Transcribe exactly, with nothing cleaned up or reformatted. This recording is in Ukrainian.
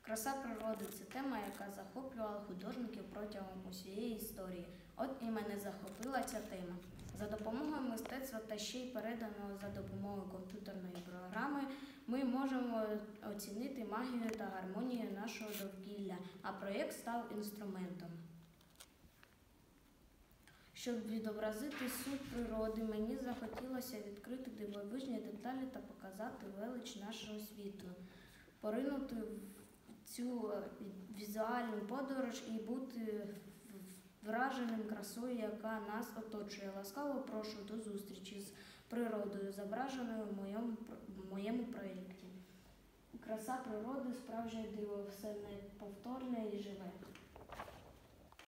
Краса природи – це тема, яка захоплювала художників протягом усієї історії. От і мене захопила ця тема. За допомогою мистецтва та ще й переданого за допомогою комп'ютерної програми ми можемо оцінити магію та гармонію нашого довкілля, а проєкт став інструментом. Щоб відобразити суть природи, мені захотілося відкрити дивовижні деталі та показати велич нашого світу, поринути в цю візуальну подорож і бути враженим красою, яка нас оточує. Ласкаво прошу до зустрічі з природою, зображеною в моєму, в моєму проєкті. Краса природи – справжнє диво, все неповторне і живе.